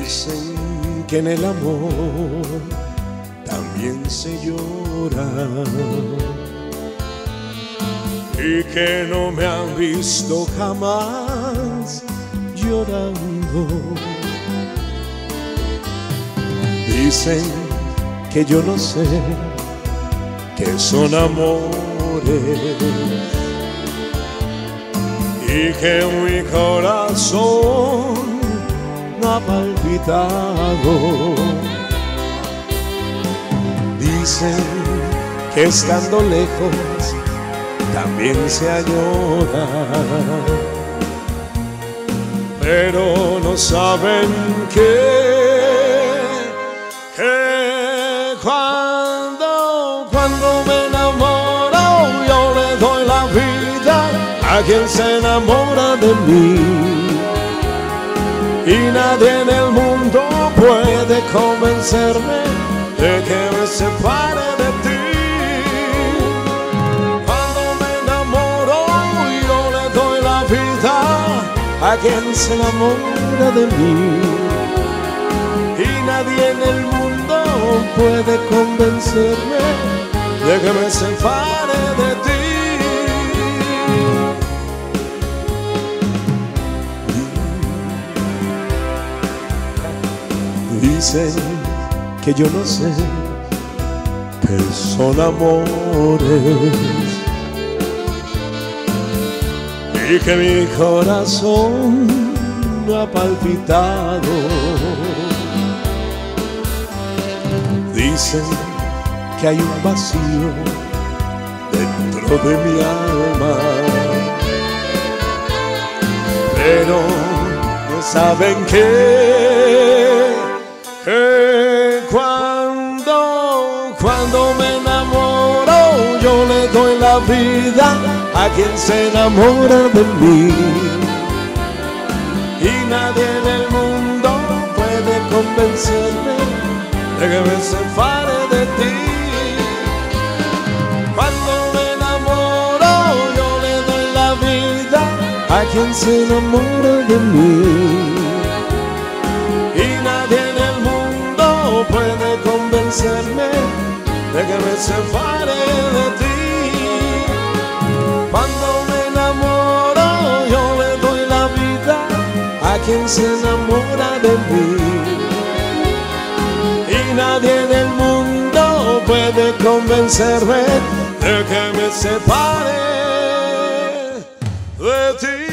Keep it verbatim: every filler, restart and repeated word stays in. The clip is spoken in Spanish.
Dicen que en el amor también se llora y que no me han visto jamás llorando. Dicen que yo no sé que son amores y que mi corazón ha palpitado. Dicen que estando lejos también se añora, pero no saben que, que cuando, cuando me enamoro yo le doy la vida a quien se enamora de mí. Y nadie en el mundo puede convencerme de que me separe de ti. Cuando me enamoro yo le doy la vida a quien se enamora de mí. Y nadie en el mundo puede convencerme de que me separe de ti. Dicen que yo no sé que son amores y que mi corazón ha palpitado. Dicen que hay un vacío dentro de mi alma, pero no saben que Que cuando, cuando me enamoro yo le doy la vida a quien se enamora de mí. Y nadie en el mundo puede convencerme de que me separe de ti. Cuando me enamoro yo le doy la vida a quien se enamora de mí. Y nadie en el mundo puede convencerme de que me separe de ti. Cuando me enamoro yo le doy la vida a quien se enamora de mí. Y nadie en el mundo puede convencerme de que me separe de ti.